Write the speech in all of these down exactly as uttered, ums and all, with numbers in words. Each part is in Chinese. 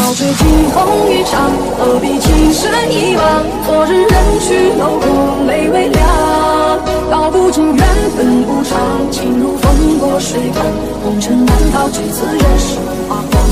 早知惊鸿一场，何必情深一往？昨日人去楼空，泪微凉。道不尽缘分无常，情如风过水淌，红尘难逃，几次人生花黄。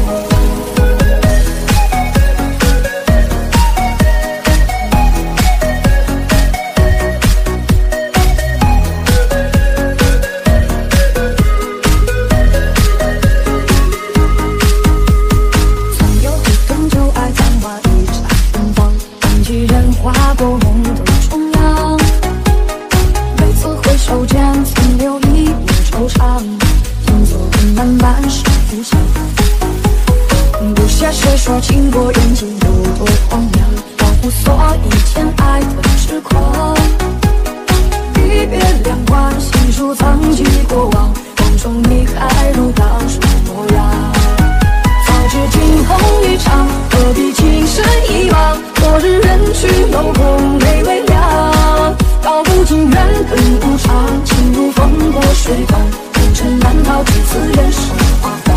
划过梦的中央，每次回首间曾留一抹惆怅，天作的漫漫是浮想。不屑谁说经过眼睛有多荒凉，保护所以前爱的痴狂。一别两宽，细数曾经过往，梦中你还如当初模样。早知惊鸿一场，何必情深一往？昨日人去楼空，泪微凉。道不尽缘分无常，情如风过水淌，红尘难逃，几次人生花黄。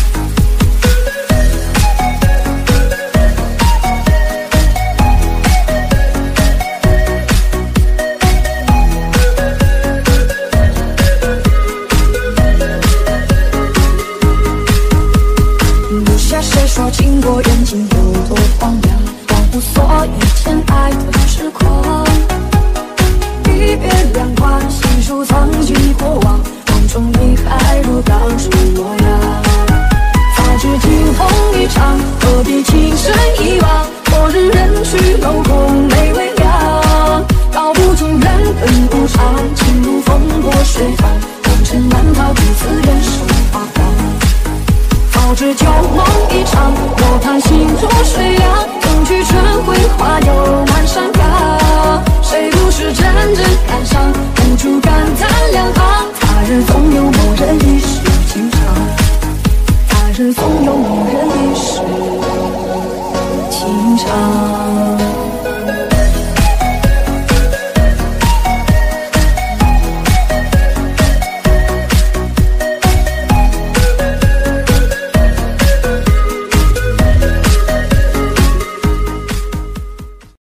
不屑谁说经过眼睛有多荒凉，所以前爱的痴狂。一别两宽，细数曾经过往，梦中你还如当初模样。早知惊鸿一场，何必情深一往？昨日人去楼空，泪微凉。道不尽缘分无常，情如风过水淌，红尘难逃，几次人生花黄。早知旧梦一场，莫叹心如水凉。终去春晖花又满山岗，谁不是真正感伤？无处感叹两行。他人总有某人一世情长，他人总有某人一世情长。